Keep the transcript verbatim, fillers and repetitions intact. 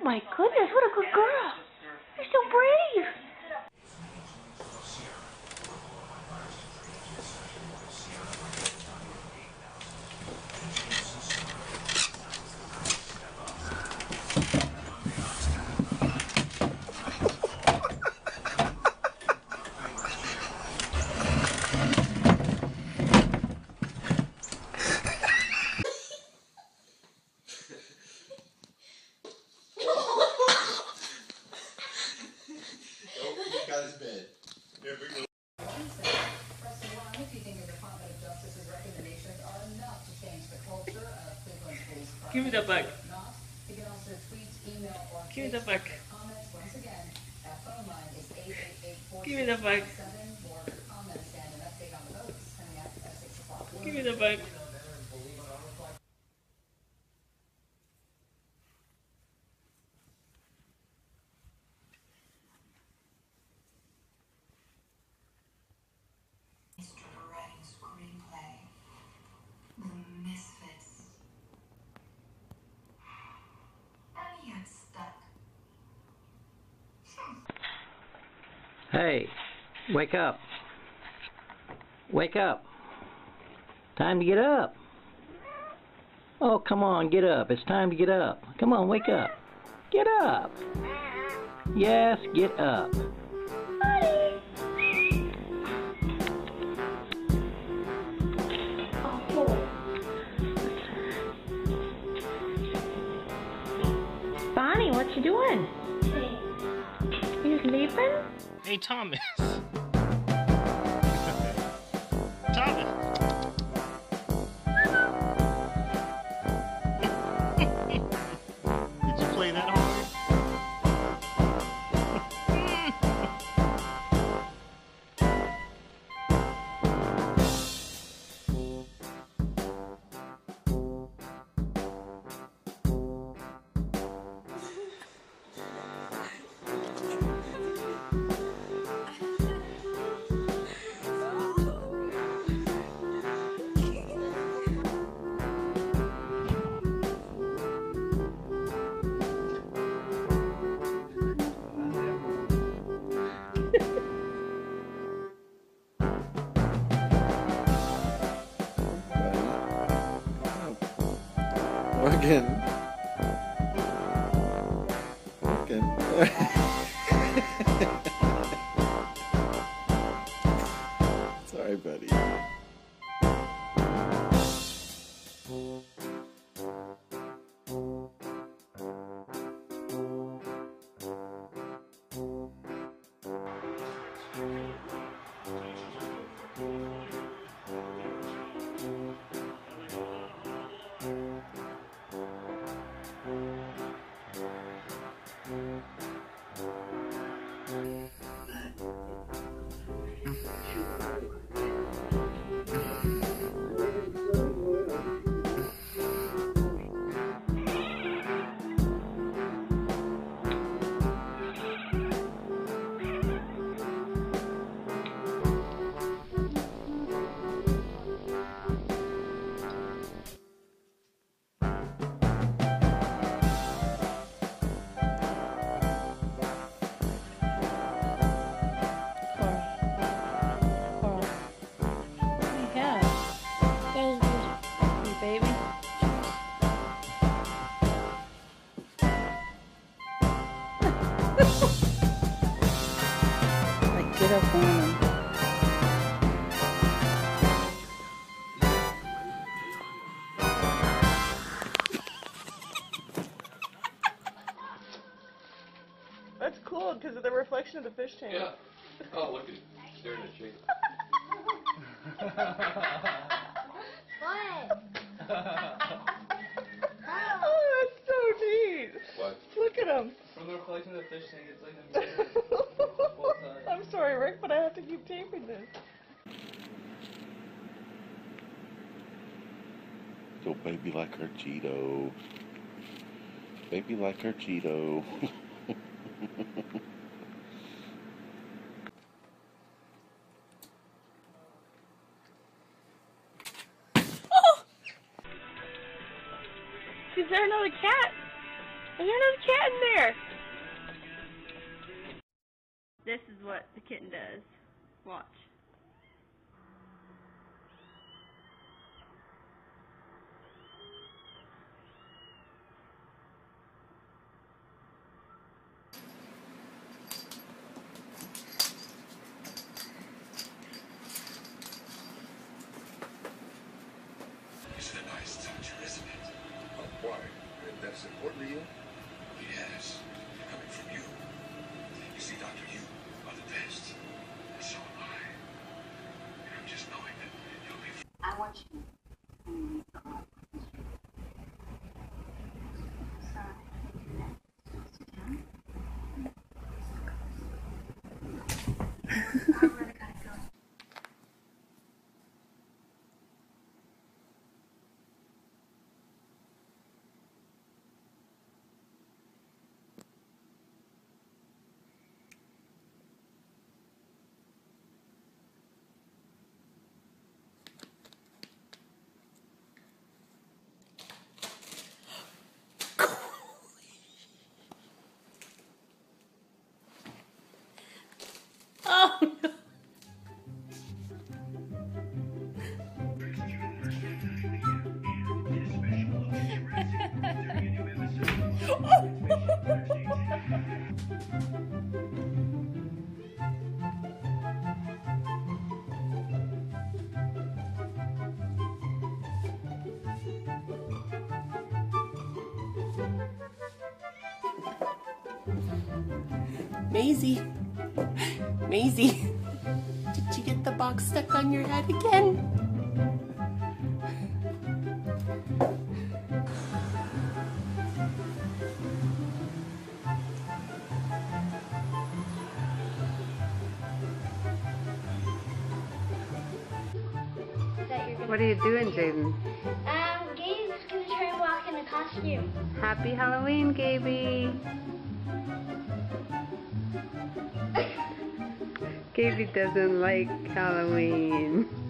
my goodness, what a good girl. You're so brave. Give me that back. Give me that back. Give me that back. Give me that back. Hey, wake up. Wake up. Time to get up. Oh, come on, get up. It's time to get up. Come on, wake up. Get up. Yes, get up. Bonnie, what you doing? You sleeping? Hey, Thomas. Thomas. Did you play that hard? Again. Again. Sorry, buddy. Get up on him. That's cool because of the reflection of the fish tank. Yeah. Oh, look at it. Staring at you. What? Oh, that's so neat. What? Look at him. From the reflection of the fish tank, it's like a mirror. I'm sorry, Rick, but I have to keep taping this. So baby like her Cheeto. Baby like her Cheeto. Is there another cat? There's another cat in there. This is what the kitten does. Watch. It's a nice touch, isn't it? Oh, why? That's important to you? Yes, coming from you. You see, Doctor, you are the best, and so am I. And I'm just knowing that you'll be. I want you to I really gotta go. Oh no. Maisie, Maisie, did you get the box stuck on your head again? What are you doing, Jaden? Um, Gabe's gonna try and walk in a costume. Happy Halloween, Gaby. Gaby doesn't like Halloween.